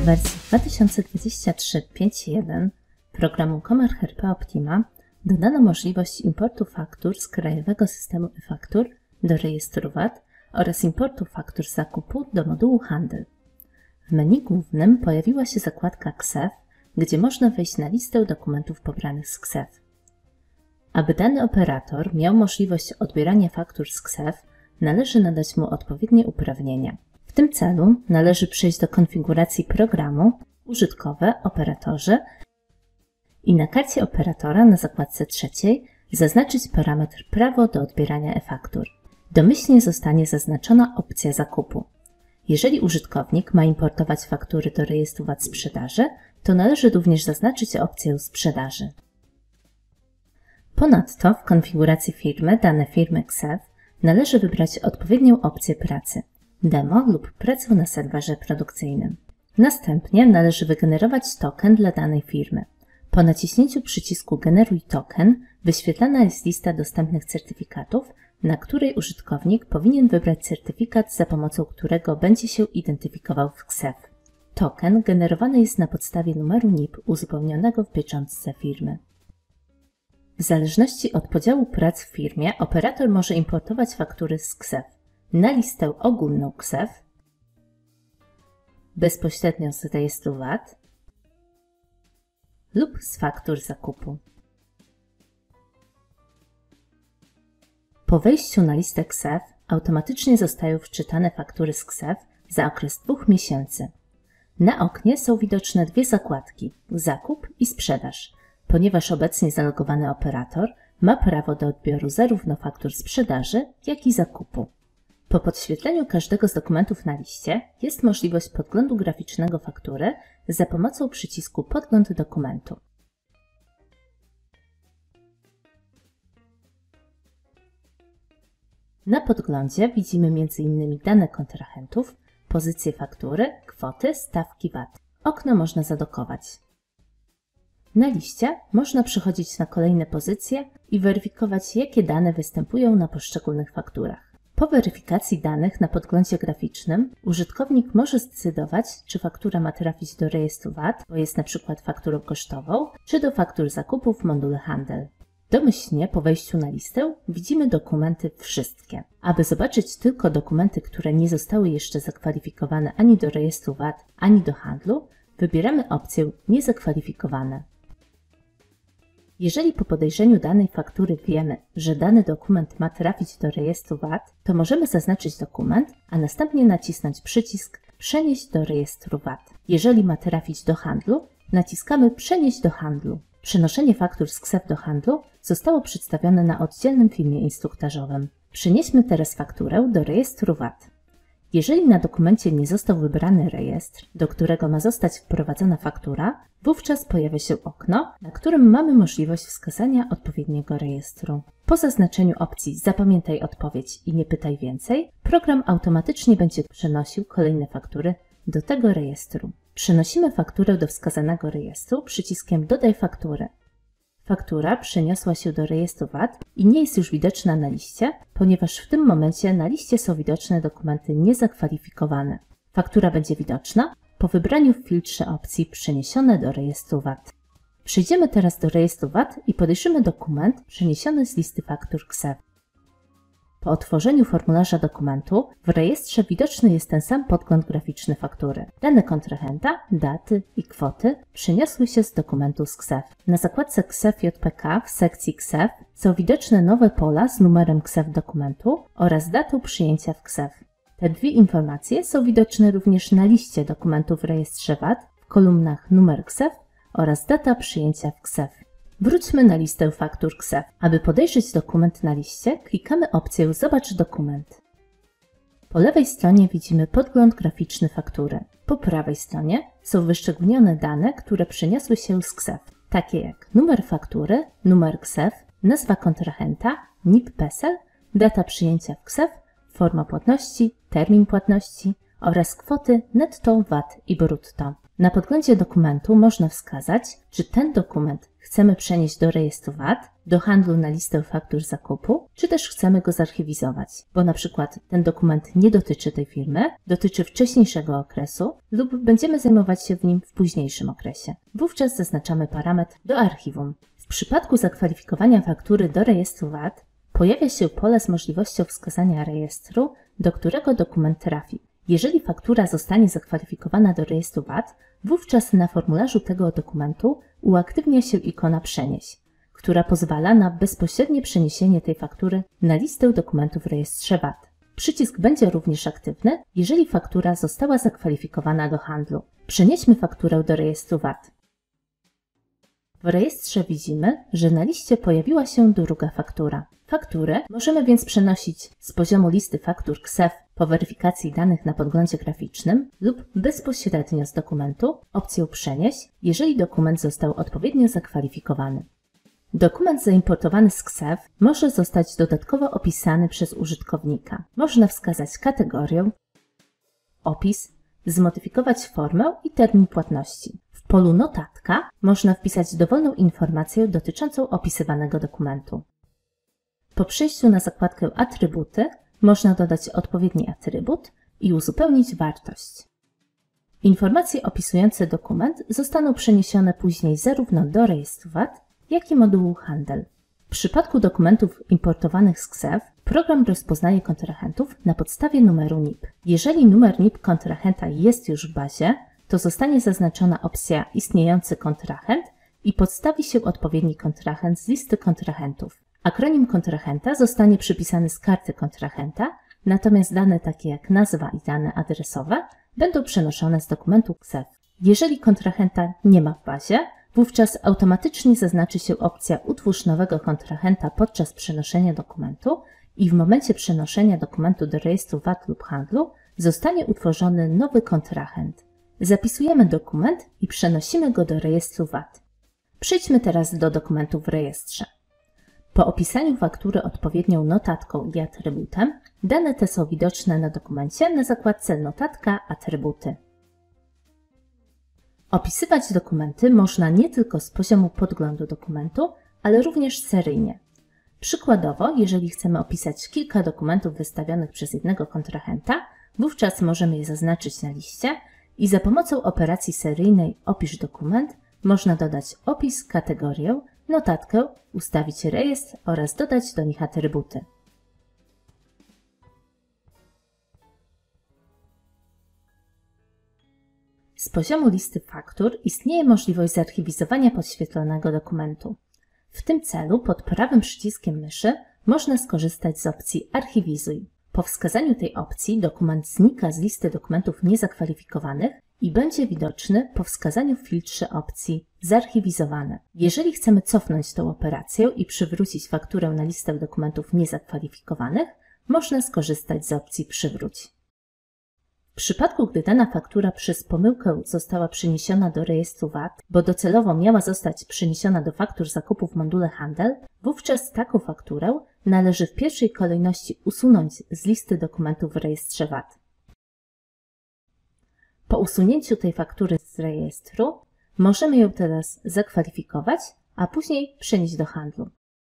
W wersji 2023.5.1 programu Commar RP Optima dodano możliwość importu faktur z krajowego systemu e-faktur do rejestru VAT oraz importu faktur z zakupu do modułu Handel. W menu głównym pojawiła się zakładka KSEF, gdzie można wejść na listę dokumentów pobranych z KSEF. Aby dany operator miał możliwość odbierania faktur z KSEF, należy nadać mu odpowiednie uprawnienia. W tym celu należy przejść do konfiguracji programu, użytkowe, operatorzy i na karcie operatora na zakładce trzeciej zaznaczyć parametr prawo do odbierania e-faktur. Domyślnie zostanie zaznaczona opcja zakupu. Jeżeli użytkownik ma importować faktury do rejestru VAT sprzedaży, to należy również zaznaczyć opcję sprzedaży. Ponadto w konfiguracji firmy dane firmy KSEF należy wybrać odpowiednią opcję pracy – demo lub pracę na serwerze produkcyjnym. Następnie należy wygenerować token dla danej firmy. Po naciśnięciu przycisku Generuj token wyświetlana jest lista dostępnych certyfikatów, na której użytkownik powinien wybrać certyfikat, za pomocą którego będzie się identyfikował w KSEF. Token generowany jest na podstawie numeru NIP uzupełnionego w pieczątce firmy. W zależności od podziału prac w firmie operator może importować faktury z KSEF na listę ogólną KSEF, bezpośrednio z rejestru VAT lub z faktur zakupu. Po wejściu na listę KSEF automatycznie zostają wczytane faktury z KSEF za okres 2 miesięcy. Na oknie są widoczne dwie zakładki – zakup i sprzedaż, ponieważ obecnie zalogowany operator ma prawo do odbioru zarówno faktur sprzedaży, jak i zakupu. Po podświetleniu każdego z dokumentów na liście jest możliwość podglądu graficznego faktury za pomocą przycisku Podgląd dokumentu. Na podglądzie widzimy m.in. dane kontrahentów, pozycję faktury, kwoty, stawki VAT. Okno można zadokować. Na liście można przechodzić na kolejne pozycje i weryfikować, jakie dane występują na poszczególnych fakturach. Po weryfikacji danych na podglądzie graficznym użytkownik może zdecydować, czy faktura ma trafić do rejestru VAT, bo jest np. fakturą kosztową, czy do faktur zakupu w module Handel. Domyślnie po wejściu na listę widzimy dokumenty wszystkie. Aby zobaczyć tylko dokumenty, które nie zostały jeszcze zakwalifikowane ani do rejestru VAT, ani do handlu, wybieramy opcję Niezakwalifikowane. Jeżeli po podejrzeniu danej faktury wiemy, że dany dokument ma trafić do rejestru VAT, to możemy zaznaczyć dokument, a następnie nacisnąć przycisk Przenieść do rejestru VAT. Jeżeli ma trafić do handlu, naciskamy Przenieść do handlu. Przenoszenie faktur z KSEF do handlu zostało przedstawione na oddzielnym filmie instruktażowym. Przenieśmy teraz fakturę do rejestru VAT. Jeżeli na dokumencie nie został wybrany rejestr, do którego ma zostać wprowadzona faktura, wówczas pojawia się okno, na którym mamy możliwość wskazania odpowiedniego rejestru. Po zaznaczeniu opcji Zapamiętaj odpowiedź i nie pytaj więcej, program automatycznie będzie przenosił kolejne faktury do tego rejestru. Przenosimy fakturę do wskazanego rejestru przyciskiem Dodaj fakturę. Faktura przeniosła się do rejestru VAT i nie jest już widoczna na liście, ponieważ w tym momencie na liście są widoczne dokumenty niezakwalifikowane. Faktura będzie widoczna po wybraniu w filtrze opcji Przeniesione do rejestru VAT. Przejdziemy teraz do rejestru VAT i podejrzymy dokument przeniesiony z listy faktur KSEF. Po otworzeniu formularza dokumentu w rejestrze widoczny jest ten sam podgląd graficzny faktury. Dane kontrahenta, daty i kwoty przeniosły się z dokumentu z KSEF. Na zakładce KSEF JPK w sekcji KSEF są widoczne nowe pola z numerem KSEF dokumentu oraz datą przyjęcia w KSEF. Te dwie informacje są widoczne również na liście dokumentów w rejestrze VAT w kolumnach numer KSEF oraz data przyjęcia w KSEF. Wróćmy na listę faktur KSEF. Aby podejrzeć dokument na liście, klikamy opcję Zobacz dokument. Po lewej stronie widzimy podgląd graficzny faktury. Po prawej stronie są wyszczególnione dane, które przeniosły się z KSEF, takie jak numer faktury, numer KSEF, nazwa kontrahenta, NIP PESEL, data przyjęcia w KSEF, forma płatności, termin płatności oraz kwoty netto, VAT i brutto. Na podglądzie dokumentu można wskazać, czy ten dokument chcemy przenieść do rejestru VAT, do handlu na listę faktur zakupu, czy też chcemy go zarchiwizować, bo na przykład ten dokument nie dotyczy tej firmy, dotyczy wcześniejszego okresu lub będziemy zajmować się w nim w późniejszym okresie. Wówczas zaznaczamy parametr do archiwum. W przypadku zakwalifikowania faktury do rejestru VAT pojawia się pole z możliwością wskazania rejestru, do którego dokument trafi. Jeżeli faktura zostanie zakwalifikowana do rejestru VAT, wówczas na formularzu tego dokumentu uaktywnia się ikona Przenieś, która pozwala na bezpośrednie przeniesienie tej faktury na listę dokumentów w rejestrze VAT. Przycisk będzie również aktywny, jeżeli faktura została zakwalifikowana do handlu. Przenieśmy fakturę do rejestru VAT. W rejestrze widzimy, że na liście pojawiła się druga faktura. Fakturę możemy więc przenosić z poziomu listy faktur KSEF po weryfikacji danych na podglądzie graficznym lub bezpośrednio z dokumentu opcją Przenieś, jeżeli dokument został odpowiednio zakwalifikowany. Dokument zaimportowany z KSEF może zostać dodatkowo opisany przez użytkownika. Można wskazać kategorię, opis, zmodyfikować formę i termin płatności. W polu Notatka można wpisać dowolną informację dotyczącą opisywanego dokumentu. Po przejściu na zakładkę Atrybuty można dodać odpowiedni atrybut i uzupełnić wartość. Informacje opisujące dokument zostaną przeniesione później zarówno do rejestru VAT, jak i modułu Handel. W przypadku dokumentów importowanych z KSEF program rozpoznaje kontrahentów na podstawie numeru NIP. Jeżeli numer NIP kontrahenta jest już w bazie, to zostanie zaznaczona opcja Istniejący kontrahent i podstawi się odpowiedni kontrahent z listy kontrahentów. Akronim kontrahenta zostanie przypisany z karty kontrahenta, natomiast dane takie jak nazwa i dane adresowe będą przenoszone z dokumentu KSEF. Jeżeli kontrahenta nie ma w bazie, wówczas automatycznie zaznaczy się opcja Utwórz nowego kontrahenta podczas przenoszenia dokumentu i w momencie przenoszenia dokumentu do rejestru VAT lub handlu zostanie utworzony nowy kontrahent. Zapisujemy dokument i przenosimy go do rejestru VAT. Przejdźmy teraz do dokumentu w rejestrze. Po opisaniu faktury odpowiednią notatką i atrybutem, dane te są widoczne na dokumencie na zakładce Notatka Atrybuty. Opisywać dokumenty można nie tylko z poziomu podglądu dokumentu, ale również seryjnie. Przykładowo, jeżeli chcemy opisać kilka dokumentów wystawionych przez jednego kontrahenta, wówczas możemy je zaznaczyć na liście i za pomocą operacji seryjnej Opisz dokument można dodać opis, kategorię, notatkę, ustawić rejestr oraz dodać do nich atrybuty. Z poziomu listy faktur istnieje możliwość zarchiwizowania podświetlonego dokumentu. W tym celu pod prawym przyciskiem myszy można skorzystać z opcji Archiwizuj. Po wskazaniu tej opcji dokument znika z listy dokumentów niezakwalifikowanych i będzie widoczny po wskazaniu w filtrze opcji Zarchiwizowane. Jeżeli chcemy cofnąć tę operację i przywrócić fakturę na listę dokumentów niezakwalifikowanych, można skorzystać z opcji Przywróć. W przypadku, gdy dana faktura przez pomyłkę została przeniesiona do rejestru VAT, bo docelowo miała zostać przeniesiona do faktur zakupu w module Handel, wówczas taką fakturę należy w pierwszej kolejności usunąć z listy dokumentów w rejestrze VAT. Po usunięciu tej faktury z rejestru możemy ją teraz zakwalifikować, a później przenieść do handlu.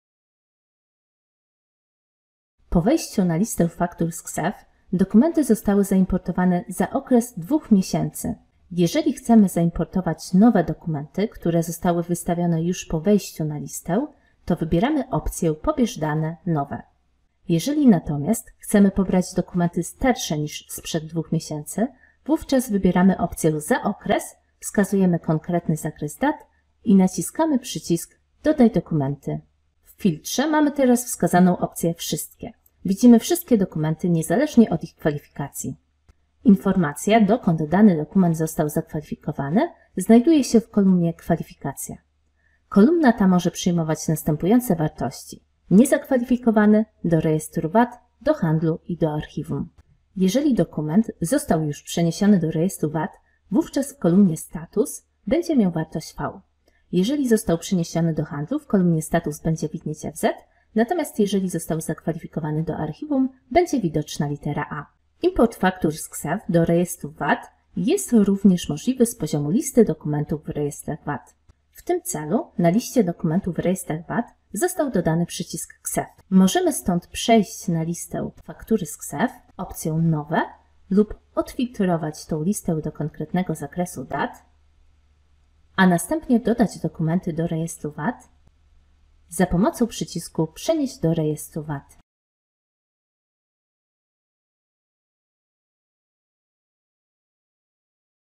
Po wejściu na listę faktur z KSEF dokumenty zostały zaimportowane za okres 2 miesięcy. Jeżeli chcemy zaimportować nowe dokumenty, które zostały wystawione już po wejściu na listę, to wybieramy opcję Pobierz dane nowe. Jeżeli natomiast chcemy pobrać dokumenty starsze niż sprzed 2 miesięcy, wówczas wybieramy opcję Za okres, wskazujemy konkretny zakres dat i naciskamy przycisk Dodaj dokumenty. W filtrze mamy teraz wskazaną opcję Wszystkie. Widzimy wszystkie dokumenty niezależnie od ich kwalifikacji. Informacja, dokąd dany dokument został zakwalifikowany, znajduje się w kolumnie Kwalifikacja. Kolumna ta może przyjmować następujące wartości: niezakwalifikowany, do rejestru VAT, do handlu i do archiwum. Jeżeli dokument został już przeniesiony do rejestru VAT, wówczas w kolumnie Status będzie miał wartość V. Jeżeli został przeniesiony do handlu, w kolumnie Status będzie widnieć FZ, natomiast jeżeli został zakwalifikowany do archiwum, będzie widoczna litera A. Import faktur z KSEF do rejestru VAT Jest również możliwy z poziomu listy dokumentów w rejestrach VAT. W tym celu na liście dokumentów w rejestrach VAT został dodany przycisk KSEF. Możemy stąd przejść na listę faktury z KSEF opcją Nowe lub odfiltrować tą listę do konkretnego zakresu dat, a następnie dodać dokumenty do rejestru VAT za pomocą przycisku Przenieść do rejestru VAT.